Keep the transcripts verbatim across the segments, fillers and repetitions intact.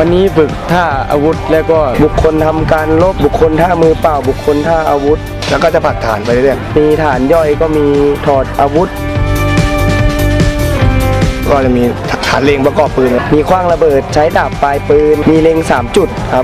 วันนี้ฝึกท่าอาวุธแล้วก็บุคคลทำการลบบุคคลท่ามือเปล่าบุคคลท่าอาวุธแล้วก็จะผัดฐานไปเรื่อยๆมีฐานย่อยก็มีถอดอาวุธก็จะมีฐานเล็งประกอบปืนมีขว้างระเบิดใช้ดาบปลายปืนมีเล็งสามจุดครับ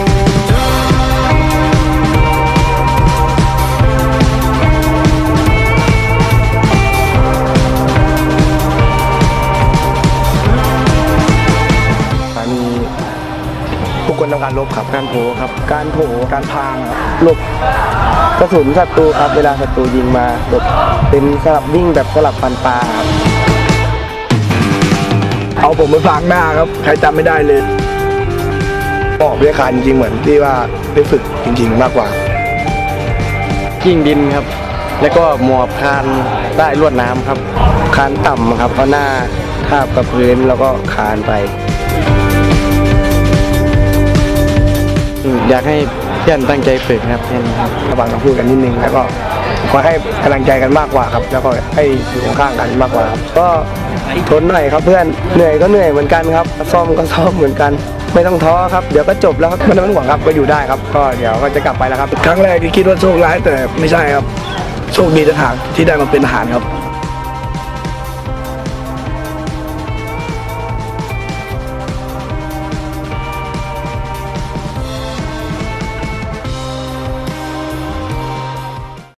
มีบุคคลทำการลบครับการโผครับการโผการพางครับหลบกระสุนศัตรูครับเวลาศัตรูยิงมาหลบเป็นสลับวิ่งแบบสลับฟันปลาครับเอาผมไปพางหน้าครับใครจำไม่ได้เลยบอกวิทยาการจริงๆเหมือนที่ว่าได้ฝึกจริงๆมากกว่ากิ้งดินครับแล้วก็หมอบคานใต้ลวดน้ำครับคานต่ำครับเอาหน้าทาบกับพื้นแล้วก็คานไปอยากให้เพื่อนตั้งใจฝึกครับเพื่อนครับระวังคำพูดกันนิดนึงแล้วก็ขอให้กำลังใจกันมากกว่าครับแล้วก็ให้อยู่ข้างกันมากกว่าครับก็ทนหน่อยครับเพื่อนเหนื่อยก็เหนื่อยเหมือนกันครับซ้อมก็ซ้อมเหมือนกันไม่ต้องท้อครับเดี๋ยวก็จบแล้วครับไม่ต้องห่วงครับก็อยู่ได้ครับก็เดี๋ยวก็จะกลับไปแล้วครับครั้งแรกที่คิดว่าโชคร้ายแต่ไม่ใช่ครับโชคดีต่างหากที่ได้มาเป็นทหารครับ